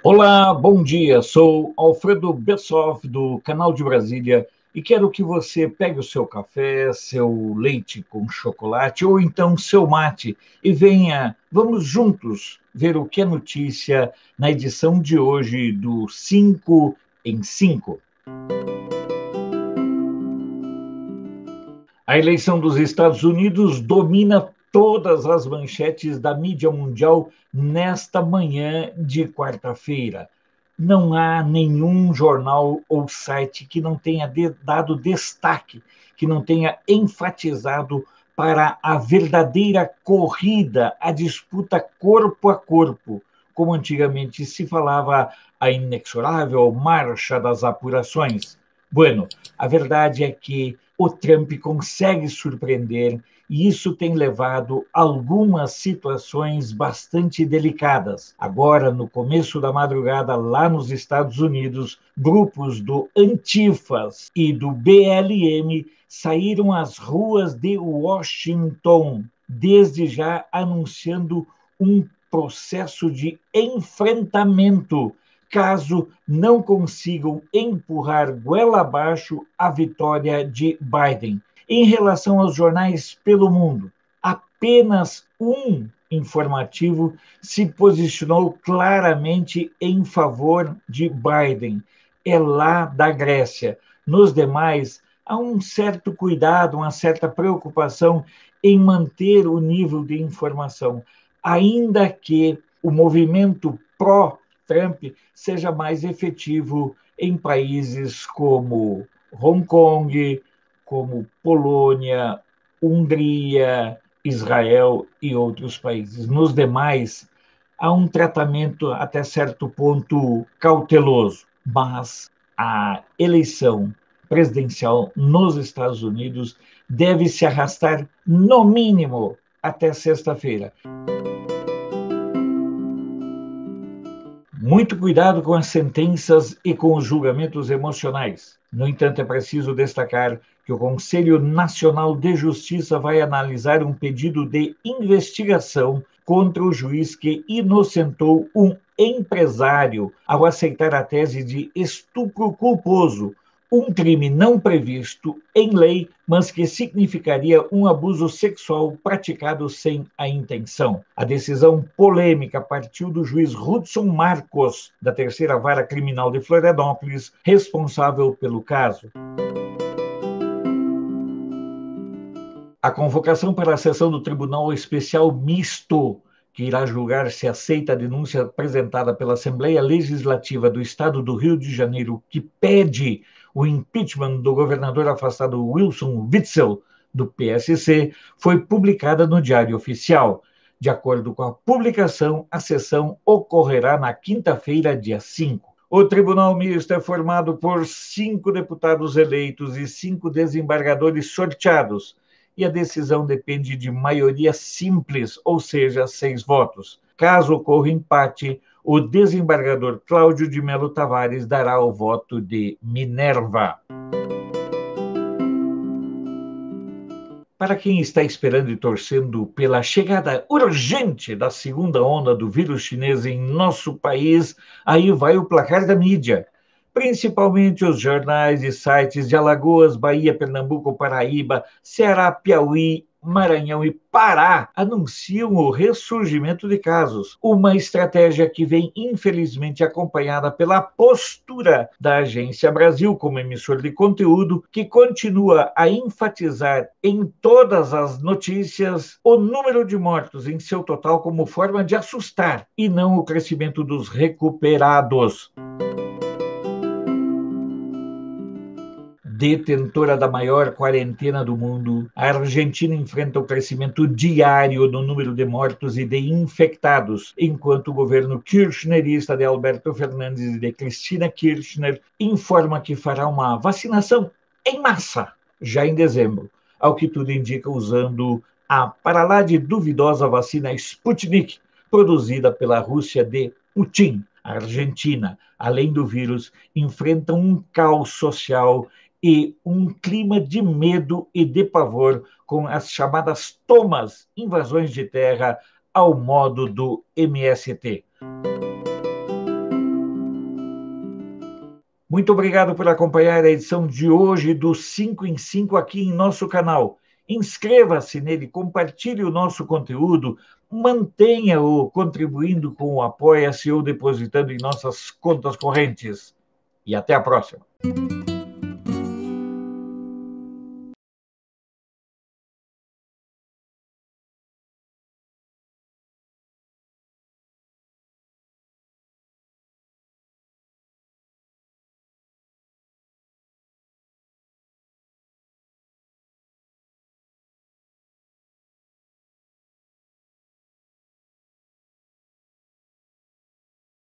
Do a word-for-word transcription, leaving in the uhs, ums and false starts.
Olá, bom dia. Sou Alfredo Bessoff, do Canal de Brasília, e quero que você pegue o seu café, seu leite com chocolate ou então seu mate e venha, vamos juntos ver o que é notícia na edição de hoje do cinco em cinco. A eleição dos Estados Unidos domina todas as manchetes da mídia mundial nesta manhã de quarta-feira. Não há nenhum jornal ou site que não tenha dado destaque, que não tenha enfatizado para a verdadeira corrida, a disputa corpo a corpo, como antigamente se falava, a inexorável marcha das apurações. Bueno, a verdade é que o Trump consegue surpreender e isso tem levado a algumas situações bastante delicadas. Agora, no começo da madrugada, lá nos Estados Unidos, grupos do Antifas e do B L M saíram às ruas de Washington, desde já anunciando um processo de enfrentamento caso não consigam empurrar goela abaixo a vitória de Biden. Em relação aos jornais pelo mundo, apenas um informativo se posicionou claramente em favor de Biden. É lá da Grécia. Nos demais, há um certo cuidado, uma certa preocupação em manter o nível de informação, ainda que o movimento pró Trump seja mais efetivo em países como Hong Kong, como Polônia, Hungria, Israel e outros países. Nos demais, há um tratamento até certo ponto cauteloso, mas a eleição presidencial nos Estados Unidos deve se arrastar, no mínimo, até sexta-feira. Muito cuidado com as sentenças e com os julgamentos emocionais. No entanto, é preciso destacar que o Conselho Nacional de Justiça vai analisar um pedido de investigação contra o juiz que inocentou um empresário ao aceitar a tese de estupro culposo, um crime não previsto em lei, mas que significaria um abuso sexual praticado sem a intenção. A decisão polêmica partiu do juiz Hudson Marcos, da Terceira Vara Criminal de Florianópolis, responsável pelo caso. A convocação para a sessão do Tribunal Especial Misto, que irá julgar se aceita a denúncia apresentada pela Assembleia Legislativa do Estado do Rio de Janeiro, que pede o impeachment do governador afastado Wilson Witzel, do P S C, foi publicada no Diário Oficial. De acordo com a publicação, a sessão ocorrerá na quinta-feira, dia cinco. O Tribunal Misto é formado por cinco deputados eleitos e cinco desembargadores sorteados, e a decisão depende de maioria simples, ou seja, seis votos. Caso ocorra empate, o desembargador Cláudio de Melo Tavares dará o voto de Minerva. Para quem está esperando e torcendo pela chegada urgente da segunda onda do vírus chinês em nosso país, aí vai o placar da mídia. Principalmente os jornais e sites de Alagoas, Bahia, Pernambuco, Paraíba, Ceará, Piauí, Maranhão e Pará anunciam o ressurgimento de casos. Uma estratégia que vem, infelizmente, acompanhada pela postura da Agência Brasil, como emissor de conteúdo, que continua a enfatizar em todas as notícias o número de mortos em seu total como forma de assustar, e não o crescimento dos recuperados. Detentora da maior quarentena do mundo, a Argentina enfrenta o crescimento diário no número de mortos e de infectados, enquanto o governo kirchnerista de Alberto Fernandes e de Cristina Kirchner informa que fará uma vacinação em massa já em dezembro, ao que tudo indica usando a para lá de duvidosa vacina Sputnik, produzida pela Rússia de Putin. A Argentina, além do vírus, enfrenta um caos social e um clima de medo e de pavor com as chamadas tomas, invasões de terra, ao modo do M S T. Muito obrigado por acompanhar a edição de hoje do cinco em cinco aqui em nosso canal. Inscreva-se nele, compartilhe o nosso conteúdo, mantenha-o contribuindo com o Apoia-se ou depositando em nossas contas correntes. E até a próxima.